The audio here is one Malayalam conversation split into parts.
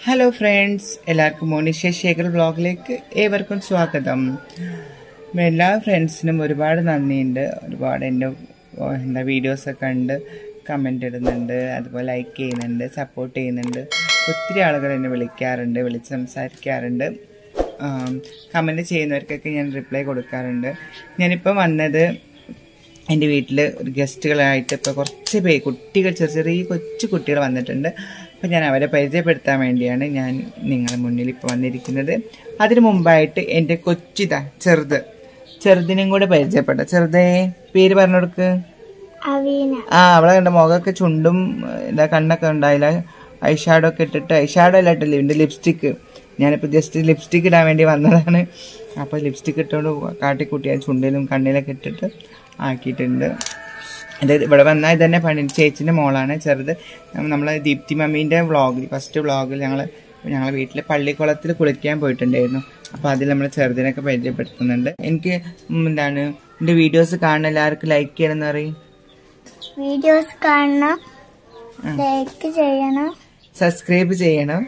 ഹലോ ഫ്രണ്ട്സ്, എല്ലാവർക്കും മോനിഷ ശേഖർ വ്ളോഗിലേക്ക് ഏവർക്കും സ്വാഗതം. എല്ലാ ഫ്രണ്ട്സിനും ഒരുപാട് നന്ദിയുണ്ട്. ഒരുപാട് എൻ്റെ വീഡിയോസൊക്കെ കണ്ട് കമൻ്റ് ഇടുന്നുണ്ട്, അതുപോലെ ലൈക്ക് ചെയ്യുന്നുണ്ട്, സപ്പോർട്ട് ചെയ്യുന്നുണ്ട്. ഒത്തിരി ആളുകൾ എന്നെ വിളിക്കാറുണ്ട്, വിളിച്ച് സംസാരിക്കാറുണ്ട്. കമൻറ്റ് ചെയ്യുന്നവർക്കൊക്കെ ഞാൻ റിപ്ലൈ കൊടുക്കാറുണ്ട്. ഞാനിപ്പോൾ വന്നത് എൻ്റെ വീട്ടിൽ ഒരു ഗസ്റ്റുകളായിട്ട് ഇപ്പോൾ കുറച്ച് കുട്ടികൾ, ചെറിയ കൊച്ചു കുട്ടികൾ വന്നിട്ടുണ്ട്. അപ്പോൾ ഞാൻ അവരെ പരിചയപ്പെടുത്താൻ വേണ്ടിയാണ് ഞാൻ നിങ്ങളുടെ മുന്നിൽ ഇപ്പോൾ വന്നിരിക്കുന്നത്. അതിനു മുമ്പായിട്ട് എൻ്റെ ചെറുതിനും കൂടെ പരിചയപ്പെട്ട. ചെറുതേ, പേര് പറഞ്ഞു കൊടുക്ക്. അവളെ കണ്ട മുഖമൊക്കെ ചുണ്ടും കണ്ണൊക്കെ ഉണ്ടായില്ല. ഐഷാഡോ ഒക്കെ ഇട്ടിട്ട്, ഐഷാഡോ അല്ല ഇട്ടില്ല, ഇതിൻ്റെ ലിപ്സ്റ്റിക്ക്. ഞാനിപ്പോൾ ജസ്റ്റ് ലിപ്സ്റ്റിക്ക് ഇടാൻ വേണ്ടി വന്നതാണ്. അപ്പോൾ ലിപ്സ്റ്റിക്ക് ഇട്ടുകൊണ്ട് കാട്ടിക്കൂട്ടി ചുണ്ടിലും കണ്ണിലൊക്കെ ഇട്ടിട്ട് ആക്കിയിട്ടുണ്ട്. അതായത് ഇവിടെ വന്നാൽ ഇതന്നെ പണി. ചേച്ചിൻ്റെ മോളാണ് ചെറുത്. നമ്മളെ ദീപ്തി മമ്മീൻ്റെ ഫസ്റ്റ് വ്ളോഗിൽ ഞങ്ങൾ വീട്ടിൽ പള്ളിക്കുളത്തിൽ കുളിക്കാൻ പോയിട്ടുണ്ടായിരുന്നു. അപ്പോൾ അതിൽ നമ്മൾ ചെറുതിനൊക്കെ പരിചയപ്പെടുത്തുന്നുണ്ട്. എനിക്ക് എൻ്റെ വീഡിയോസ് കാണുന്ന എല്ലാവർക്കും ലൈക്ക് ചെയ്യണമെന്ന് പറയും. വീഡിയോസ് കാണണം, ലൈക്ക് ചെയ്യണം, സബ്സ്ക്രൈബ് ചെയ്യണം.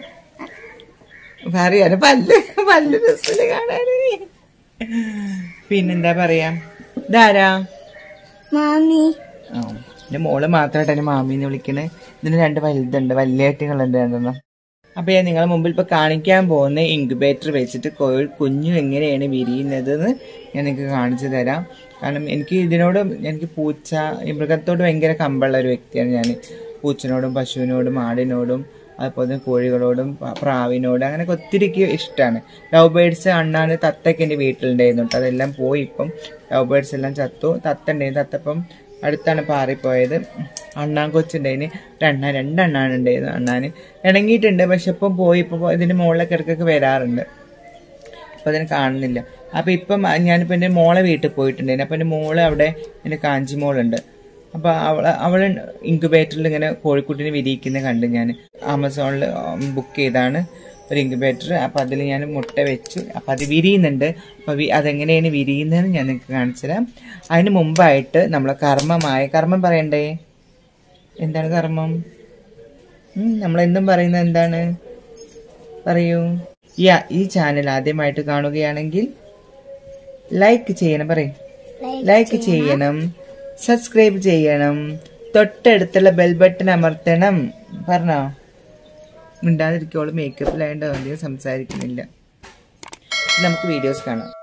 പറയാന് പല്ല് രസത്തില് കാണാന്. പിന്നെന്താ പറയാ, ഇതാരാ? മാമി. എൻ്റെ മോള് മാത്രമായിട്ട് എന്നെ മാമീന്ന് വിളിക്കണേ. ഇതിന് രണ്ട് വലുതുണ്ട്, വലിയേറ്റുകളുണ്ട് രണ്ടെണ്ണം. അപ്പൊ ഞാൻ നിങ്ങളുടെ മുമ്പിൽ ഇപ്പൊ കാണിക്കാൻ പോകുന്ന ഇൻക്യുബേറ്റർ വെച്ചിട്ട് കുഞ്ഞു എങ്ങനെയാണ് വിരിയുന്നതെന്ന് ഞാൻ നിങ്ങൾക്ക് കാണിച്ചു തരാം. കാരണം എനിക്ക് പൂച്ച, ഈ മൃഗത്തോട് ഭയങ്കര കമ്പുള്ള ഒരു വ്യക്തിയാണ് ഞാൻ. പൂച്ചനോടും പശുവിനോടും ആടിനോടും അതുപോലെ തന്നെ കോഴികളോടും പ്രാവിനോടും അങ്ങനെയൊക്കെ ഒത്തിരിക്ക് ഇഷ്ടമാണ്. ലവ് ബേർഡ്സ്, അണ്ണാന്, തത്തൊക്കെ എൻ്റെ വീട്ടിലുണ്ടായിരുന്നു കേട്ടോ. അതെല്ലാം പോയി. ഇപ്പം ലവ് ബേർഡ്സ് എല്ലാം ചത്തു. തത്തുണ്ടായിരുന്നു. തത്തപ്പം അടുത്താണ് പാറിപ്പോയത്. അണ്ണാൻ കൊച്ചുണ്ടായിന്, രണ്ടെണ്ണാനുണ്ടായിരുന്നു. അണ്ണാന് ഇണങ്ങിയിട്ടുണ്ട്, പക്ഷെ ഇപ്പം പോയി. ഇപ്പം ഇതിൻ്റെ മുകളിലൊക്കെ ഇടയ്ക്കൊക്കെ വരാറുണ്ട്. അപ്പം അതിനെ കാണുന്നില്ല. അപ്പം ഇപ്പം ഞാനിപ്പോൾ എൻ്റെ മോളെ വീട്ടിൽ പോയിട്ടുണ്ടായിരുന്നു. അപ്പം എൻ്റെ മോള് അവിടെ, എൻ്റെ കാഞ്ചി മോളുണ്ട്. അപ്പോൾ അവൾ ഇൻക്യുബേറ്ററിൽ ഇങ്ങനെ കോഴിക്കുട്ടിനെ വിരിയിക്കുന്നത് കണ്ട് ഞാൻ ആമസോണിൽ ബുക്ക് ചെയ്താണ് ഒരു ഇൻക്യുബേറ്റർ. അപ്പോൾ അതിൽ ഞാൻ മുട്ട വെച്ചു. അപ്പോൾ അത് വിരിയുന്നുണ്ട്. അപ്പോൾ അതെങ്ങനെയാണ് വിരിയുന്നതെന്ന് ഞാൻ നിങ്ങൾക്ക് കാണിച്ചു തരാം. അതിന് മുമ്പായിട്ട് നമ്മൾ കർമ്മം പറയണ്ടേ? എന്താണ് കർമ്മം? നമ്മളെന്തും പറയുന്നത് എന്താണ്? പറയൂ. ഈ ചാനൽ ആദ്യമായിട്ട് കാണുകയാണെങ്കിൽ ലൈക്ക് ചെയ്യണം. പറയും, ലൈക്ക് ചെയ്യണം, സബ്സ്ക്രൈബ് ചെയ്യണം, തൊട്ടടുത്തുള്ള ബെൽ ബട്ടൺ അമർത്തണം. പറഞ്ഞോ? മിണ്ടാതിരിക്കോളൂ, മേക്കപ്പിലായതുകൊണ്ട് അധികം സംസാരിക്കുന്നില്ല. നമുക്ക് വീഡിയോസ് കാണാം.